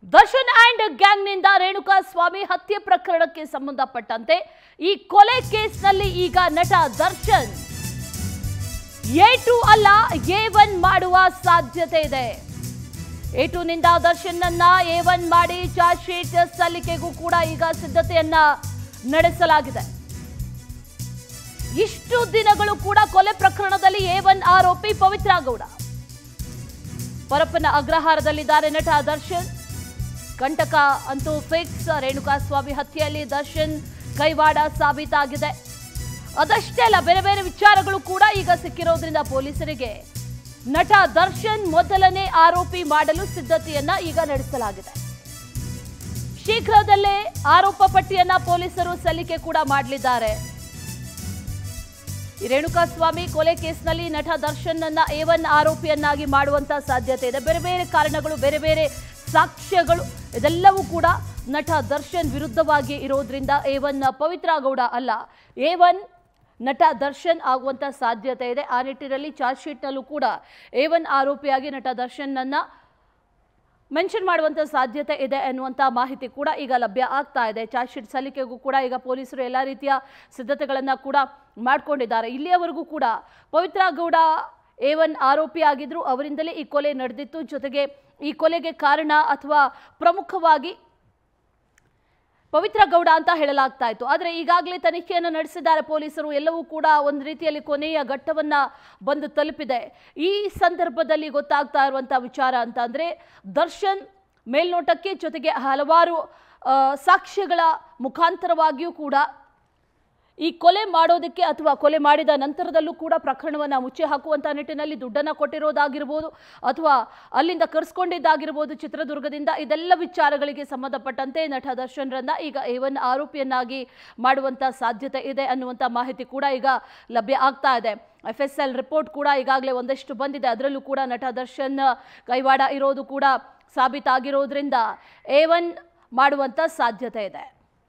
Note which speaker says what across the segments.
Speaker 1: Darshan and ಗ್ಯಾಂಗ್ನಿಂದ ರೇಣುಕಾಸ್ವಾಮಿ ಹತ್ಯೆ ಪ್ರಕರಣಕ್ಕೆ ಸಂಬಂಧಪಟ್ಟಂತೆ ಈ ಕೊಲೆ ಕೇಸ್ನಲ್ಲಿ ಈಗ ನಟ ದರ್ಶನ್ A2 ಅಲ್ಲ A1 ಮಾಡುವ ಸಾಧ್ಯತೆ ಇದೆ. A2 ನಿಂದ ದರ್ಶನ್ ಅನ್ನ A1 ಮಾಡಿ ಚಾರ್ಜ್ ಶೀಟ್ ಸಲ್ಲಿಕೆಗೂ ಕೂಡ ಈಗ ಸಿದ್ಧತೆಯನ್ನ ನಡೆಸಲಾಗಿದೆ. ಇಷ್ಟು ದಿನಗಳು ಕೂಡ ಕೊಲೆ ಪ್ರಕರಣದಲ್ಲಿ A1 ಆರೋಪಿ ಪವಿತ್ರ ಗೌಡ ಪರಪ್ಪನ ಅಗ್ರಹಾರದಲ್ಲಿದ್ದಾರೆ ನಟ ದರ್ಶನ್. ಕಂಟಕ ಅಂತೂ ಫಿಕ್ಸ್. ರೇಣುಕಾಸ್ವಾಮಿ ಹತ್ಯೆಯಲ್ಲಿ ದರ್ಶನ್ ಕೈವಾಡ ಸಾಬೀತಾಗಿದೆ. ಅದಷ್ಟೇ ಅಲ್ಲ, ಬೇರೆ ಬೇರೆ ವಿಚಾರಗಳು ಕೂಡ ಈಗ ಸಿಕ್ಕಿರೋದ್ರಿಂದ ಪೊಲೀಸರಿಗೆ ನಟ ದರ್ಶನ್ ಮೊದಲನೇ ಆರೋಪಿ ಮಾಡಲು ಸಿದ್ಧತೆಯನ್ನ ಈಗ ನಡೆಸಲಾಗಿದೆ. ಶೀಘ್ರದಲ್ಲೇ ಆರೋಪ ಪಟ್ಟಿಯನ್ನ ಪೊಲೀಸರು ಸಲ್ಲಿಕೆ ಕೂಡ ಮಾಡಲಿದ್ದಾರೆ. ಈ ರೇಣುಕಾಸ್ವಾಮಿ ಕೊಲೆ ಕೇಸ್ನಲ್ಲಿ ನಟ ದರ್ಶನ್ ಅನ್ನ A1 ಆರೋಪಿಯನ್ನಾಗಿ ಮಾಡುವಂತ ಸಾಧ್ಯತೆ ಇದೆ. ಬೇರೆ ಬೇರೆ ಕಾರಣಗಳು, ಬೇರೆ ಬೇರೆ ಸಾಕ್ಷ್ಯಗಳು ಇದೆಲ್ಲವೂ ಕೂಡ ನಟ ದರ್ಶನ್ ವಿರುದ್ಧವಾಗಿ ಇರೋದ್ರಿಂದ A1 ಪವಿತ್ರ ಗೌಡ ಅಲ್ಲ, A1 ನಟ ದರ್ಶನ್ ಆಗುವಂತ ಸಾಧ್ಯತೆ ಇದೆ. ಆ ನಿಟ್ಟಿನಲ್ಲಿ ಚಾರ್ಜ್ ಶೀಟ್ನಲ್ಲೂ ಕೂಡ A1 ಆರೋಪಿಯಾಗಿ ನಟ ದರ್ಶನ್ ಅನ್ನ ಮೆನ್ಷನ್ ಮಾಡುವಂತ ಸಾಧ್ಯತೆ ಇದೆ ಎನ್ನುವಂತ ಮಾಹಿತಿ ಕೂಡ ಈಗ ಲಭ್ಯ ಆಗ್ತಾ ಇದೆ. ಚಾರ್ಜ್ ಶೀಟ್ ಸಲ್ಲಿಕೆಗೂ ಕೂಡ ಈಗ ಪೊಲೀಸರು ಎಲ್ಲ ರೀತಿಯ ಸಿದ್ಧತೆಗಳನ್ನ ಕೂಡ ಮಾಡಿಕೊಂಡಿದ್ದಾರೆ. ಇಲ್ಲಿಯವರೆಗೂ ಕೂಡ ಪವಿತ್ರ ಗೌಡ A1 ಆರೋಪಿ ಆಗಿದ್ರು, ಅವರಿಂದಲೇ ಈ ಕೊಲೆ ನಡೆದಿತ್ತು. ಜೊತೆಗೆ ಈ ಕೊಲೆಗೆ ಕಾರಣ ಅಥವಾ ಪ್ರಮುಖವಾಗಿ ಪವಿತ್ರ ಗೌಡ ಅಂತ ಹೇಳಲಾಗ್ತಾ ಇತ್ತು. ಆದರೆ ಈಗಾಗಲೇ ತನಿಖೆಯನ್ನು ನಡೆಸಿದ್ದಾರೆ ಪೊಲೀಸರು. ಎಲ್ಲವೂ ಕೂಡ ಒಂದು ರೀತಿಯಲ್ಲಿ ಕೊನೆಯ ಘಟ್ಟವನ್ನ ಬಂದು ತಲುಪಿದೆ. ಈ ಸಂದರ್ಭದಲ್ಲಿ ಗೊತ್ತಾಗ್ತಾ ಇರುವಂತ ವಿಚಾರ ಅಂತ ಅಂದ್ರೆ, ದರ್ಶನ್ ಮೇಲ್ನೋಟಕ್ಕೆ ಜೊತೆಗೆ ಹಲವಾರು ಸಾಕ್ಷ್ಯಗಳ ಮುಖಾಂತರವಾಗಿಯೂ ಕೂಡ ಈ ಕೊಲೆ ಮಾಡೋದಕ್ಕೆ ಅಥವಾ ಕೊಲೆ ಮಾಡಿದ ನಂತರದಲ್ಲೂ ಕೂಡ ಪ್ರಕರಣವನ್ನು ಮುಚ್ಚಿ ಹಾಕುವಂಥ ನಿಟ್ಟಿನಲ್ಲಿ ದುಡ್ಡನ್ನು ಕೊಟ್ಟಿರೋದಾಗಿರ್ಬೋದು ಅಥವಾ ಅಲ್ಲಿಂದ ಕರೆಸ್ಕೊಂಡಿದ್ದಾಗಿರ್ಬೋದು ಚಿತ್ರದುರ್ಗದಿಂದ, ಇದೆಲ್ಲ ವಿಚಾರಗಳಿಗೆ ಸಂಬಂಧಪಟ್ಟಂತೆ ನಟ ದರ್ಶನ್ರನ್ನ ಈಗ A1 ಆರೋಪಿಯನ್ನಾಗಿ ಮಾಡುವಂಥ ಸಾಧ್ಯತೆ ಇದೆ ಅನ್ನುವಂಥ ಮಾಹಿತಿ ಕೂಡ ಈಗ ಲಭ್ಯ ಆಗ್ತಾ ಇದೆ. FSL ರಿಪೋರ್ಟ್ ಕೂಡ ಈಗಾಗಲೇ ಒಂದಷ್ಟು ಬಂದಿದೆ. ಅದರಲ್ಲೂ ಕೂಡ ನಟ ದರ್ಶನ್ ಕೈವಾಡ ಇರೋದು ಕೂಡ ಸಾಬೀತಾಗಿರೋದ್ರಿಂದ A1 ಮಾಡುವಂಥ ಸಾಧ್ಯತೆ ಇದೆ.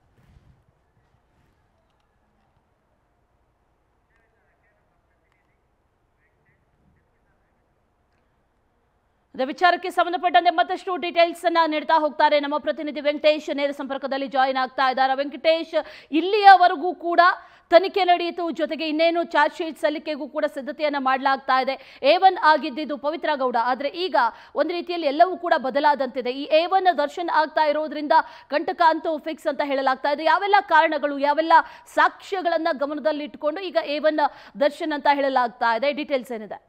Speaker 1: ವಿಚಾರಕ್ಕೆ ಸಂಬಂಧಪಟ್ಟಂತೆ ಮತ್ತಷ್ಟು ಡೀಟೇಲ್ಸ್ ಅನ್ನ ನೀಡ್ತಾ ಹೋಗ್ತಾರೆ ನಮ್ಮ ಪ್ರತಿನಿಧಿ ವೆಂಕಟೇಶ್. ನೇರ ಸಂಪರ್ಕದಲ್ಲಿ ಜಾಯಿನ್ ಆಗ್ತಾ ಇದ್ದಾರೆ. ವೆಂಕಟೇಶ್, ಇಲ್ಲಿಯವರೆಗೂ ಕೂಡ ತನಿಖೆ ನಡೆಯಿತು, ಜೊತೆಗೆ ಇನ್ನೇನು ಚಾರ್ಜ್ ಶೀಟ್ ಸಲ್ಲಿಕೆಗೂ ಕೂಡ ಸಿದ್ಧತೆಯನ್ನ ಮಾಡಲಾಗ್ತಾ ಇದೆ. A1 ಆಗಿದ್ದು ಪವಿತ್ರ ಗೌಡ, ಆದ್ರೆ ಈಗ ಒಂದು ರೀತಿಯಲ್ಲಿ ಎಲ್ಲವೂ ಕೂಡ ಬದಲಾದಂತಿದೆ. ಈ A1 ದರ್ಶನ್ ಆಗ್ತಾ ಇರೋದ್ರಿಂದ ಕಂಟಕ ಅಂತೂ ಫಿಕ್ಸ್ ಅಂತ ಹೇಳಲಾಗ್ತಾ ಇದೆ. ಯಾವೆಲ್ಲ ಕಾರಣಗಳು, ಯಾವೆಲ್ಲ ಸಾಕ್ಷ್ಯಗಳನ್ನ ಗಮನದಲ್ಲಿಟ್ಟುಕೊಂಡು ಈಗ A1 ದರ್ಶನ್ ಅಂತ ಹೇಳಲಾಗ್ತಾ ಇದೆ? ಡೀಟೇಲ್ಸ್ ಏನಿದೆ?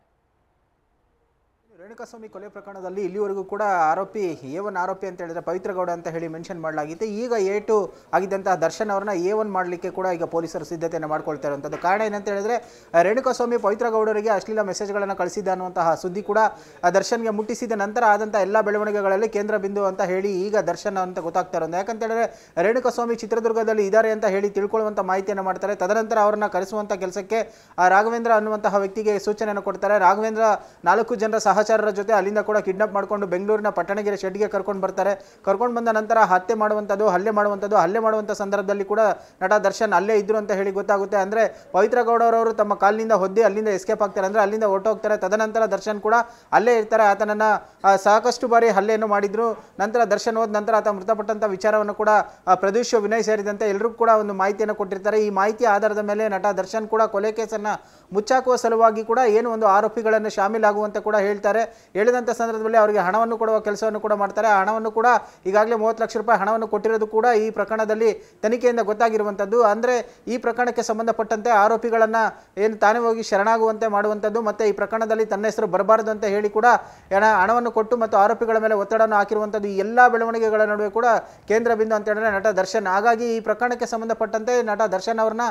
Speaker 2: ರೇಣುಕಾಸ್ವಾಮಿ ಕೊಲೆ ಪ್ರಕರಣದಲ್ಲಿ ಇಲ್ಲಿವರೆಗೂ ಕೂಡ ಆರೋಪಿ A1 ಆರೋಪಿ ಅಂತ ಹೇಳಿದ್ರೆ ಪವಿತ್ರ ಗೌಡ ಅಂತ ಹೇಳಿ ಮೆನ್ಷನ್ ಮಾಡಲಾಗಿತ್ತು. ಈಗ A2 ಆಗಿದ್ದಂತಹ ದರ್ಶನ್ ಅವರನ್ನ A1 ಮಾಡಲಿಕ್ಕೆ ಕೂಡ ಈಗ ಪೊಲೀಸರು ಸಿದ್ಧತೆಯನ್ನು ಮಾಡ್ಕೊಳ್ತಾ ಇರುವಂಥದ್ದು. ಕಾರಣ ಏನಂತ ಹೇಳಿದ್ರೆ, ರೇಣುಕಾಸ್ವಾಮಿ ಪವಿತ್ರ ಗೌಡರಿಗೆ ಅಶ್ಲೀಲ ಮೆಸೇಜ್ಗಳನ್ನು ಕಳಿಸಿದ್ದ ಅನ್ನುವಂತಹ ಸುದ್ದಿ ಕೂಡ ದರ್ಶನ್ಗೆ ಮುಟ್ಟಿಸಿದ ನಂತರ ಆದಂಥ ಎಲ್ಲ ಬೆಳವಣಿಗೆಗಳಲ್ಲಿ ಕೇಂದ್ರ ಬಿಂದು ಅಂತ ಹೇಳಿ ಈಗ ದರ್ಶನ್ ಅಂತ ಗೊತ್ತಾಗ್ತಾ ಇರೋದು. ಯಾಕಂತ ಹೇಳಿದ್ರೆ ರೇಣುಕಾಸ್ವಾಮಿ ಚಿತ್ರದುರ್ಗದಲ್ಲಿ ಇದ್ದಾರೆ ಅಂತ ಹೇಳಿ ತಿಳ್ಕೊಳ್ಳುವಂಥ ಮಾಹಿತಿಯನ್ನು ಮಾಡ್ತಾರೆ. ತದನಂತರ ಅವರನ್ನ ಕರೆಸುವಂಥ ಕೆಲಸಕ್ಕೆ ರಾಘವೇಂದ್ರ ಅನ್ನುವಂತಹ ವ್ಯಕ್ತಿಗೆ ಸೂಚನೆಯನ್ನು ಕೊಡ್ತಾರೆ. ರಾಘವೇಂದ್ರ 4 ಜನರ ಸಹಚರರ ಜೊತೆ ಅಲ್ಲಿಂದ ಕೂಡ ಕಿಡ್ನಾಪ್ ಮಾಡಿಕೊಂಡು ಬೆಂಗಳೂರಿನ ಪಟ್ಟಣಗೆರೆ ಶೆಡ್ಗೆ ಕರ್ಕೊಂಡು ಬರ್ತಾರೆ. ಕರ್ಕೊಂಡು ಬಂದ ನಂತರ ಹಲ್ಲೆ ಮಾಡುವಂಥ ಸಂದರ್ಭದಲ್ಲಿ ಕೂಡ ನಟ ದರ್ಶನ್ ಅಲ್ಲೇ ಇದ್ರು ಅಂತ ಹೇಳಿ ಗೊತ್ತಾಗುತ್ತೆ. ಅಂದರೆ ಪವಿತ್ರ ಗೌಡರವರು ತಮ್ಮ ಕಾಲಿನಿಂದ ಹೊದ್ದಿ ಅಲ್ಲಿಂದ ಎಸ್ಕೇಪ್ ಆಗ್ತಾರೆ, ಅಂದರೆ ಅಲ್ಲಿಂದ ಹೊರಟೋಗ್ತಾರೆ. ತದನಂತರ ದರ್ಶನ್ ಕೂಡ ಅಲ್ಲೇ ಇರ್ತಾರೆ. ಆತನನ್ನು ಸಾಕಷ್ಟು ಬಾರಿ ಹಲ್ಲೆಯನ್ನು ಮಾಡಿದ್ರು. ನಂತರ ದರ್ಶನ್ ಹೋದ ನಂತರ ಆತ ಮೃತಪಟ್ಟಂಥ ವಿಚಾರವನ್ನು ಕೂಡ ಪ್ರದೀಶ್, ವಿನಯ್ ಸೇರಿದಂತೆ ಎಲ್ಲರೂ ಕೂಡ ಒಂದು ಮಾಹಿತಿಯನ್ನು ಕೊಟ್ಟಿರ್ತಾರೆ. ಈ ಮಾಹಿತಿಯ ಆಧಾರದ ಮೇಲೆ ನಟ ದರ್ಶನ್ ಕೂಡ ಕೊಲೆ ಕೇಸನ್ನು ಮುಚ್ಚಾಕುವ ಸಲುವಾಗಿ ಕೂಡ ಏನು ಒಂದು ಆರೋಪಿಗಳನ್ನು ಶಾಮೀಲಾಗುವಂತೆ ಕೂಡ ಹೇಳ್ತಾರೆ. ಹೇಳಿದಂಥ ಸಂದರ್ಭದಲ್ಲಿ ಅವರಿಗೆ ಹಣವನ್ನು ಕೊಡುವ ಕೆಲಸವನ್ನು ಕೂಡ ಮಾಡ್ತಾರೆ. ಆ ಹಣವನ್ನು ಕೂಡ ಈಗಾಗಲೇ 30 ಲಕ್ಷ ರೂಪಾಯಿ ಹಣವನ್ನು ಕೊಟ್ಟಿರೋದು ಕೂಡ ಈ ಪ್ರಕರಣದಲ್ಲಿ ತನಿಖೆಯಿಂದ ಗೊತ್ತಾಗಿರುವಂಥದ್ದು. ಅಂದರೆ ಈ ಪ್ರಕರಣಕ್ಕೆ ಸಂಬಂಧಪಟ್ಟಂತೆ ಆರೋಪಿಗಳನ್ನು ಏನು ತಾನೇ ಹೋಗಿ ಶರಣಾಗುವಂತೆ ಮಾಡುವಂಥದ್ದು ಮತ್ತು ಈ ಪ್ರಕರಣದಲ್ಲಿ ತನ್ನ ಹೆಸರು ಬರಬಾರದು ಅಂತ ಹೇಳಿ ಕೂಡ ಹಣವನ್ನು ಕೊಟ್ಟು ಮತ್ತು ಆರೋಪಿಗಳ ಮೇಲೆ ಒತ್ತಡವನ್ನು ಹಾಕಿರುವಂಥದ್ದು. ಈ ಎಲ್ಲ ಬೆಳವಣಿಗೆಗಳ ನಡುವೆ ಕೂಡ ಕೇಂದ್ರ ಬಿಂದು ಅಂತ ಹೇಳಿದ್ರೆ ನಟ ದರ್ಶನ್. ಹಾಗಾಗಿ ಈ ಪ್ರಕರಣಕ್ಕೆ ಸಂಬಂಧಪಟ್ಟಂತೆ ನಟ ದರ್ಶನ್ ಅವರನ್ನ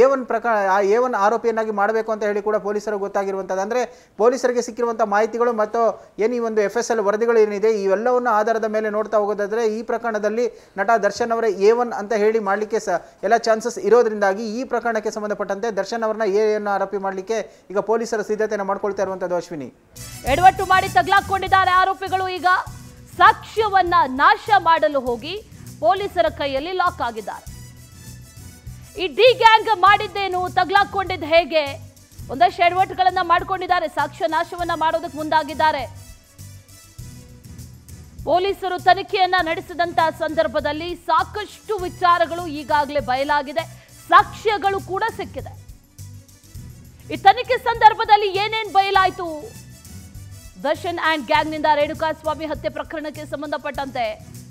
Speaker 2: A1 ಆರೋಪಿಯನ್ನಾಗಿ ಮಾಡಬೇಕು ಅಂತ ಹೇಳಿ ಕೂಡ ಪೊಲೀಸರು ಗೊತ್ತಾಗಿರುವಂಥದ್ದು. ಅಂದರೆ ಪೊಲೀಸರಿಗೆ ಸಿಕ್ಕಿರುವಂಥ ಮಾಹಿತಿಗಳು ಮತ್ತು ಏನು ಈ ಒಂದು FSL ವರದಿಗಳು ಏನಿದೆ ಇವೆಲ್ಲವನ್ನು ಆಧಾರದ ಮೇಲೆ ನೋಡ್ತಾ ಹೋಗೋದಾದ್ರೆ ಈ ಪ್ರಕರಣದಲ್ಲಿ ನಟ ದರ್ಶನ್ ಅವರ A1 ಅಂತ ಹೇಳಿ ಮಾಡಲಿಕ್ಕೆ ಎಲ್ಲ ಚಾನ್ಸಸ್ ಇರೋದ್ರಿಂದಾಗಿ ಈ ಪ್ರಕರಣಕ್ಕೆ ಸಂಬಂಧಪಟ್ಟಂತೆ ದರ್ಶನ್ ಅವರನ್ನ A1 ಆರೋಪಿ ಮಾಡಲಿಕ್ಕೆ ಈಗ ಪೊಲೀಸರು ಸಿದ್ಧತೆಯನ್ನು ಮಾಡ್ಕೊಳ್ತಾ ಇರುವಂಥದ್ದು. ಅಶ್ವಿನಿ,
Speaker 1: ಎಡವಟ್ಟು ಮಾಡಿ ತಗ್ಲಾಕೊಂಡಿದ್ದಾರೆ ಆರೋಪಿಗಳು. ಈಗ ಸಾಕ್ಷ್ಯವನ್ನ ನಾಶ ಮಾಡಲು ಹೋಗಿ ಪೊಲೀಸರ ಕೈಯಲ್ಲಿ ಲಾಕ್ ಆಗಿದ್ದಾರೆ. ಈ ಡಿ ಗ್ಯಾಂಗ್ ಮಾಡಿದ್ದೇನು, ತಗ್ಲಾಕೊಂಡಿದ್ದು ಹೇಗೆ, ಒಂದಷ್ಟು ಎಡವಟ್ಟುಗಳನ್ನ ಮಾಡಿಕೊಂಡಿದ್ದಾರೆ. ಸಾಕ್ಷ್ಯ ನಾಶವನ್ನ ಮಾಡೋದಕ್ಕೆ ಮುಂದಾಗಿದ್ದಾರೆ. ಪೊಲೀಸರು ತನಿಖೆಯನ್ನ ನಡೆಸಿದಂತಹ ಸಂದರ್ಭದಲ್ಲಿ ಸಾಕಷ್ಟು ವಿಚಾರಗಳು ಈಗಾಗಲೇ ಬಯಲಾಗಿದೆ, ಸಾಕ್ಷ್ಯಗಳು ಕೂಡ ಸಿಕ್ಕಿದೆ. ಈ ತನಿಖೆ ಸಂದರ್ಭದಲ್ಲಿ ಏನೇನ್ ಬಯಲಾಯಿತು? ದರ್ಶನ್ ಅಂಡ್ ಗ್ಯಾಂಗ್ನಿಂದ ರೇಣುಕಾಸ್ವಾಮಿ ಹತ್ಯೆ ಪ್ರಕರಣಕ್ಕೆ ಸಂಬಂಧಪಟ್ಟಂತೆ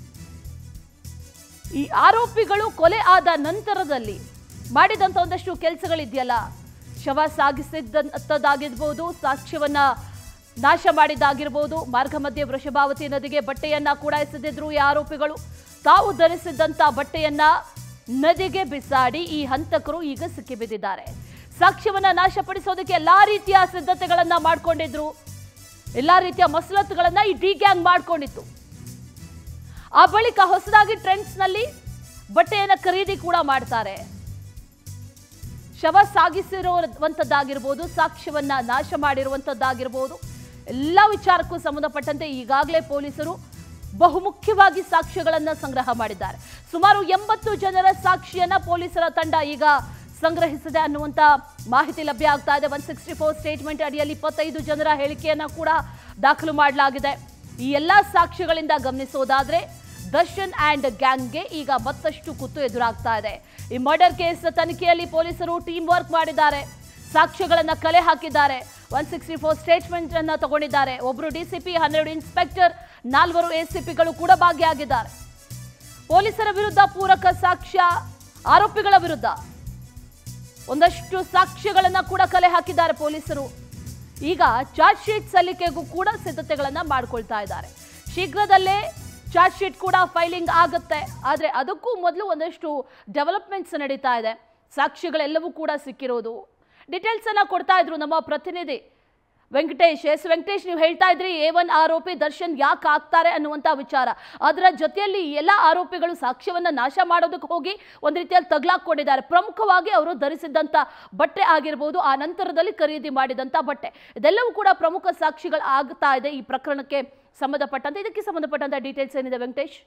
Speaker 1: ಈ ಆರೋಪಿಗಳು ಕೊಲೆ ಆದ ನಂತರದಲ್ಲಿ ಮಾಡಿದಂತ ಒಂದಷ್ಟು ಕೆಲಸಗಳಿದೆಯಲ್ಲ, ಶವ ಸಾಗಿಸಿದಂತದ್ದಾಗಿರ್ಬೋದು, ಸಾಕ್ಷ್ಯವನ್ನ ನಾಶ ಮಾಡಿದ್ದಾಗಿರ್ಬೋದು, ಮಾರ್ಗ ಮಧ್ಯೆ ವೃಷಭಾವತಿ ನದಿಗೆ ಬಟ್ಟೆಯನ್ನ ಕೂಡ ಎಸೆದಿದ್ರು ಈ ಆರೋಪಿಗಳು. ತಾವು ಧರಿಸಿದಂತ ಬಟ್ಟೆಯನ್ನ ನದಿಗೆ ಬಿಸಾಡಿ ಈ ಹಂತಕರು ಈಗ ಸಿಕ್ಕಿಬಿದ್ದಿದ್ದಾರೆ. ಸಾಕ್ಷ್ಯವನ್ನ ನಾಶಪಡಿಸೋದಕ್ಕೆ ಎಲ್ಲಾ ರೀತಿಯ ಸಿದ್ಧತೆಗಳನ್ನ ಮಾಡ್ಕೊಂಡಿದ್ರು, ಎಲ್ಲಾ ರೀತಿಯ ಮಸಲತ್ತುಗಳನ್ನ ಈ ಡಿ ಗ್ಯಾಂಗ್ ಮಾಡ್ಕೊಂಡಿತ್ತು. ಆ ಬಳಿಕ ಹೊಸದಾಗಿ ಟ್ರೆಂಡ್ಸ್ ನಲ್ಲಿ ಬಟ್ಟೆಯನ್ನ ಖರೀದಿ ಕೂಡ ಮಾಡ್ತಾರೆ. ಶವ ಸಾಗಿಸಿರುವಂತದ್ದಾಗಿರ್ಬೋದು, ಸಾಕ್ಷ್ಯವನ್ನ ನಾಶ ಮಾಡಿರುವಂತದ್ದಾಗಿರ್ಬೋದು, ಎಲ್ಲ ವಿಚಾರಕ್ಕೂ ಸಂಬಂಧಪಟ್ಟಂತೆ ಈಗಾಗಲೇ ಪೊಲೀಸರು ಬಹುಮುಖ್ಯವಾಗಿ ಸಾಕ್ಷ್ಯಗಳನ್ನ ಸಂಗ್ರಹ ಮಾಡಿದ್ದಾರೆ. ಸುಮಾರು 80 ಜನರ ಸಾಕ್ಷಿಯನ್ನ ಪೊಲೀಸರ ತಂಡ ಈಗ ಸಂಗ್ರಹಿಸಿದೆ ಅನ್ನುವಂತ ಮಾಹಿತಿ ಲಭ್ಯ ಆಗ್ತಾ ಇದೆ. 164 ಸ್ಟೇಟ್ಮೆಂಟ್ ಅಡಿಯಲ್ಲಿ 25 ಜನರ ಹೇಳಿಕೆಯನ್ನ ಕೂಡ ದಾಖಲು ಮಾಡಲಾಗಿದೆ. ಈ ಎಲ್ಲಾ ಸಾಕ್ಷ್ಯಗಳಿಂದ ಗಮನಿಸೋದಾದ್ರೆ ದರ್ಶನ್ ಅಂಡ್ ಗ್ಯಾಂಗ್ಗೆ ಈಗ ಮತ್ತಷ್ಟು ಕುತ್ತು ಎದುರಾಗ್ತಾ ಇದೆ. ಈ ಮರ್ಡರ್ ಕೇಸ್ ತನಿಖೆಯಲ್ಲಿ ಪೊಲೀಸರು ಟೀಮ್ ವರ್ಕ್ ಮಾಡಿದ್ದಾರೆ, ಸಾಕ್ಷ್ಯಗಳನ್ನ ಕಲೆ ಹಾಕಿದ್ದಾರೆ. 164 ಸ್ಟೇಟ್ಮೆಂಟ್ ಅನ್ನ ತಗೊಂಡಿದ್ದಾರೆ. ಒಬ್ರು ಡಿಸಿಪಿ, 12 ಇನ್ಸ್ಪೆಕ್ಟರ್, 4 ಎಸಿಪಿಗಳು ಕೂಡ ಭಾಗಿಯಾಗಿದ್ದಾರೆ. ಪೊಲೀಸರ ವಿರುದ್ಧ ಪೂರಕ ಸಾಕ್ಷ್ಯ, ಆರೋಪಿಗಳ ವಿರುದ್ಧ ಒಂದಷ್ಟು ಸಾಕ್ಷ್ಯಗಳನ್ನ ಕೂಡ ಕಲೆ ಹಾಕಿದ್ದಾರೆ ಪೊಲೀಸರು. ಈಗ ಚಾರ್ಜ್ ಶೀಟ್ ಸಲ್ಲಿಕೆಗೂ ಕೂಡ ಸಿದ್ಧತೆಗಳನ್ನ ಮಾಡ್ಕೊಳ್ತಾ ಇದ್ದಾರೆ. ಶೀಘ್ರದಲ್ಲೇ ಚಾರ್ಜ್ ಶೀಟ್ ಕೂಡ ಫೈಲಿಂಗ್ ಆಗುತ್ತೆ. ಆದರೆ ಅದಕ್ಕೂ ಮೊದಲು ಒಂದಷ್ಟು ಡೆವಲಪ್ಮೆಂಟ್ಸ್ ನಡೀತಾ ಇದೆ. ಸಾಕ್ಷಿಗಳೆಲ್ಲವೂ ಕೂಡ ಸಿಕ್ಕಿರೋದು. ಡೀಟೇಲ್ಸ್ ಅನ್ನ ಕೊಡ್ತಾ ಇದ್ರು ನಮ್ಮ ಪ್ರತಿನಿಧಿ ವೆಂಕಟೇಶ್. ವೆಂಕಟೇಶ್, ನೀವು ಹೇಳ್ತಾ ಇದ್ರಿ A1 ಆರೋಪಿ ದರ್ಶನ್ ಯಾಕೆ ಆಗ್ತಾರೆ ಅನ್ನುವಂಥ ವಿಚಾರ. ಅದರ ಜೊತೆಯಲ್ಲಿ ಎಲ್ಲ ಆರೋಪಿಗಳು ಸಾಕ್ಷ್ಯವನ್ನ ನಾಶ ಮಾಡೋದಕ್ಕೆ ಹೋಗಿ ಒಂದು ರೀತಿಯಲ್ಲಿ ತಗ್ಲಾಕೊಂಡಿದ್ದಾರೆ. ಪ್ರಮುಖವಾಗಿ ಅವರು ಧರಿಸಿದಂಥ ಬಟ್ಟೆ ಆಗಿರ್ಬೋದು, ಆ ನಂತರದಲ್ಲಿ ಖರೀದಿ ಮಾಡಿದಂಥ ಬಟ್ಟೆ, ಇದೆಲ್ಲವೂ ಕೂಡ ಪ್ರಮುಖ ಸಾಕ್ಷಿಗಳು ಆಗ್ತಾ ಇದೆ ಈ ಪ್ರಕರಣಕ್ಕೆ ಸಂಬಂಧಪಟ್ಟಂತೆ. ಇದಕ್ಕೆ ಸಂಬಂಧಪಟ್ಟಂತ ಡೀಟೇಲ್ಸ್ ಏನಿದೆ ವೆಂಕಟೇಶ್?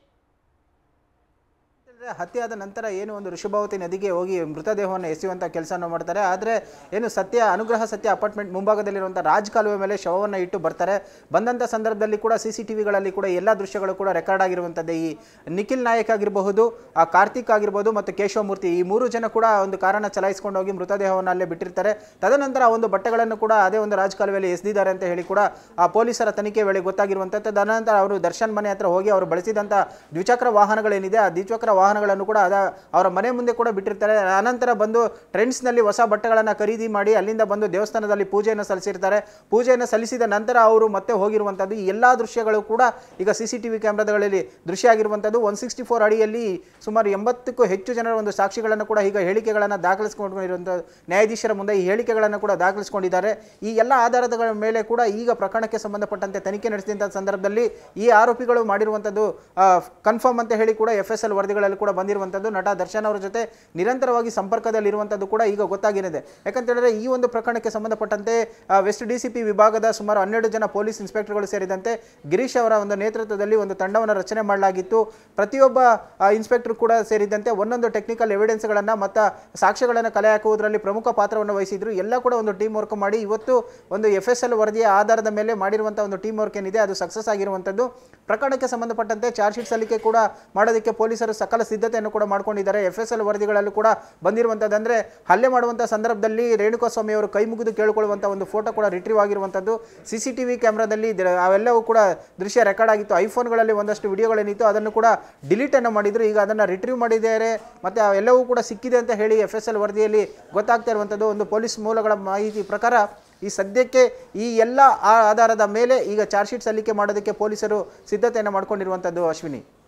Speaker 2: ಹತ್ಯೆಯಾದ ನಂತರ ಏನು ಒಂದು ವೃಷಭಾವತಿ ನದಿಗೆ ಹೋಗಿ ಮೃತದೇಹವನ್ನು ಎಸೆಯುವಂಥ ಕೆಲಸವನ್ನು ಮಾಡ್ತಾರೆ. ಆದರೆ ಏನು ಅನುಗ್ರಹ ಸತ್ಯ ಅಪಾರ್ಟ್ಮೆಂಟ್ ಮುಂಭಾಗದಲ್ಲಿರುವಂಥ ರಾಜ್ ಕಾಲುವೆ ಮೇಲೆ ಶವವನ್ನು ಇಟ್ಟು ಬರ್ತಾರೆ. ಬಂದಂಥ ಸಂದರ್ಭದಲ್ಲಿ ಕೂಡ CCTVಗಳಲ್ಲಿ ಕೂಡ ಎಲ್ಲ ದೃಶ್ಯಗಳು ಕೂಡ ರೆಕಾರ್ಡ್ ಆಗಿರುವಂಥದ್ದೇ. ಈ ನಿಖಿಲ್ ನಾಯಕ್ ಆಗಿರಬಹುದು, ಕಾರ್ತಿಕ್ ಆಗಿರ್ಬೋದು ಮತ್ತು ಕೇಶವಮೂರ್ತಿ, ಈ 3 ಜನ ಕೂಡ ಒಂದು ಕಾರನ್ನು ಚಲಾಯಿಸ್ಕೊಂಡು ಹೋಗಿ ಮೃತದೇಹವನ್ನು ಅಲ್ಲೇ ಬಿಟ್ಟಿರ್ತಾರೆ. ತದನಂತರ ಆ ಒಂದು ಬಟ್ಟೆಗಳನ್ನು ಕೂಡ ಅದೇ ಒಂದು ರಾಜ್ ಕಾಲುವೆಯಲ್ಲಿ ಎಸೆದಿದ್ದಾರೆ ಅಂತ ಹೇಳಿ ಕೂಡ ಆ ಪೊಲೀಸರ ತನಿಖೆ ವೇಳೆ ಗೊತ್ತಾಗಿರುವಂಥದ್ದು. ತದನಂತರ ಅವರು ದರ್ಶನ್ ಮನೆ ಹತ್ರ ಹೋಗಿ ಅವರು ಬಳಸಿದಂಥ ದ್ವಿಚಕ್ರ ವಾಹನಗಳೇನಿದೆ, ಆ ದ್ವಿಚಕ್ರ ವಾಹನಗಳನ್ನು ಕೂಡ ಅವರ ಮನೆ ಮುಂದೆ ಕೂಡ ಬಿಟ್ಟಿರ್ತಾರೆ. ಆನಂತರ ಬಂದು ಟ್ರೆಂಡ್ಸ್ನಲ್ಲಿ ಹೊಸ ಬಟ್ಟೆಗಳನ್ನು ಖರೀದಿ ಮಾಡಿ ಅಲ್ಲಿಂದ ಬಂದು ದೇವಸ್ಥಾನದಲ್ಲಿ ಪೂಜೆಯನ್ನು ಸಲ್ಲಿಸಿರ್ತಾರೆ. ಪೂಜೆಯನ್ನು ಸಲ್ಲಿಸಿದ ನಂತರ ಅವರು ಮತ್ತೆ ಹೋಗಿರುವಂಥದ್ದು. ಈ ಎಲ್ಲ ದೃಶ್ಯಗಳು ಕೂಡ ಈಗ CCTV ಕ್ಯಾಮ್ರಾಗಳಲ್ಲಿ ದೃಶ್ಯ ಆಗಿರುವಂಥದ್ದು. 164 ಅಡಿಯಲ್ಲಿ ಸುಮಾರು 80ಕ್ಕೂ ಹೆಚ್ಚು ಜನರ ಒಂದು ಸಾಕ್ಷಿಗಳನ್ನು ಕೂಡ ಈಗ ಹೇಳಿಕೆಗಳನ್ನು ದಾಖಲಿಸಿಕೊಂಡಿರುವಂಥ ನ್ಯಾಯಾಧೀಶರ ಮುಂದೆ ಈ ಹೇಳಿಕೆಗಳನ್ನು ಕೂಡ ದಾಖಲಿಸಿಕೊಂಡಿದ್ದಾರೆ. ಈ ಎಲ್ಲ ಆಧಾರದ ಮೇಲೆ ಕೂಡ ಈಗ ಪ್ರಕರಣಕ್ಕೆ ಸಂಬಂಧಪಟ್ಟಂತೆ ತನಿಖೆ ನಡೆಸಿದಂಥ ಸಂದರ್ಭದಲ್ಲಿ ಈ ಆರೋಪಿಗಳು ಮಾಡಿರುವಂಥದ್ದು ಕನ್ಫರ್ಮ್ ಅಂತ ಹೇಳಿ ಕೂಡ FSL ವರದಿಗಳಲ್ಲಿ ಕೂಡ ಬಂದಿರುವಂಥದ್ದು. ನಟ ದರ್ಶನ್ ಅವರ ಜೊತೆ ನಿರಂತರವಾಗಿ ಸಂಪರ್ಕದಲ್ಲಿರುವಂಥದ್ದು ಕೂಡ ಈಗ ಗೊತ್ತಾಗಿರಿದೆ. ಯಾಕಂತ ಹೇಳಿದ್ರೆ ಈ ಒಂದು ಪ್ರಕರಣಕ್ಕೆ ಸಂಬಂಧಪಟ್ಟಂತೆ ವೆಸ್ಟ್ DCP ವಿಭಾಗದ ಸುಮಾರು 12 ಜನ ಪೊಲೀಸ್ ಇನ್ಸ್ಪೆಕ್ಟರ್ಗಳು ಸೇರಿದಂತೆ ಗಿರೀಶ್ ಅವರ ಒಂದು ನೇತೃತ್ವದಲ್ಲಿ ಒಂದು ತಂಡವನ್ನು ರಚನೆ ಮಾಡಲಾಗಿತ್ತು. ಪ್ರತಿಯೊಬ್ಬ ಇನ್ಸ್ಪೆಕ್ಟರ್ ಕೂಡ ಸೇರಿದಂತೆ ಒಂದೊಂದು ಟೆಕ್ನಿಕಲ್ ಎವಿಡೆನ್ಸ್ಗಳನ್ನು ಮತ್ತು ಸಾಕ್ಷ್ಯಗಳನ್ನು ಕಲೆ ಹಾಕುವುದರಲ್ಲಿ ಪ್ರಮುಖ ಪಾತ್ರವನ್ನು ವಹಿಸಿದ್ರು. ಎಲ್ಲ ಕೂಡ ಒಂದು ಟೀಮ್ ವರ್ಕ್ ಮಾಡಿ ಇವತ್ತು ಒಂದು FSL ವರದಿಯ ಆಧಾರದ ಮೇಲೆ ಮಾಡಿರುವಂಥ ಒಂದು ಟೀಮ್ ವರ್ಕ್ ಏನಿದೆ ಅದು ಸಕ್ಸಸ್ ಆಗಿರುವಂಥದ್ದು. ಪ್ರಕರಣಕ್ಕೆ ಸಂಬಂಧಪಟ್ಟಂತೆ ಚಾರ್ಜ್ ಶೀಟ್ ಸಲ್ಲಿಕೆ ಕೂಡ ಮಾಡೋದಕ್ಕೆ ಪೊಲೀಸರು ಸಕಲ ಸಿದ್ಧತೆಯನ್ನು ಕೂಡ ಮಾಡ್ಕೊಂಡಿದ್ದಾರೆ. FSL ವರದಿಗಳಲ್ಲೂ ಕೂಡ ಬಂದಿರುವಂಥದ್ದು ಅಂದರೆ ಹಲ್ಲೆ ಮಾಡುವಂಥ ಸಂದರ್ಭದಲ್ಲಿ ರೇಣುಕಾಸ್ವಾಮಿ ಅವರು ಕೈ ಮುಗಿದು ಕೇಳಿಕೊಳ್ಳುವಂಥ ಒಂದು ಫೋಟೋ ಕೂಡ ರಿಟ್ರೀವ್ ಆಗಿರುವಂಥದ್ದು. CCTV ಕ್ಯಾಮ್ರಾದಲ್ಲಿ ಅವೆಲ್ಲವೂ ಕೂಡ ದೃಶ್ಯ ರೆಕಾರ್ಡ್ ಆಗಿತ್ತು. ಐಫೋನ್ಗಳಲ್ಲಿ ಒಂದಷ್ಟು ವಿಡಿಯೋಗಳೇನಿತ್ತು ಅದನ್ನು ಕೂಡ ಡಿಲೀಟನ್ನು ಮಾಡಿದ್ರು. ಈಗ ಅದನ್ನು ರಿಟ್ರೀವ್ ಮಾಡಿದ್ದಾರೆ ಮತ್ತು ಅವೆಲ್ಲವೂ ಕೂಡ ಸಿಕ್ಕಿದೆ ಅಂತ ಹೇಳಿ FSL ವರದಿಯಲ್ಲಿ ಗೊತ್ತಾಗ್ತಾ ಇರುವಂಥದ್ದು. ಒಂದು ಪೊಲೀಸ್ ಮೂಲಗಳ ಮಾಹಿತಿ ಪ್ರಕಾರ ಈ ಸದ್ಯಕ್ಕೆ ಈ ಎಲ್ಲ ಆಧಾರದ ಮೇಲೆ ಈಗ ಚಾರ್ಜ್ ಶೀಟ್ ಸಲ್ಲಿಕೆ ಮಾಡೋದಕ್ಕೆ ಪೊಲೀಸರು ಸಿದ್ಧತೆಯನ್ನು ಮಾಡ್ಕೊಂಡಿರುವಂಥದ್ದು. ಅಶ್ವಿನಿ.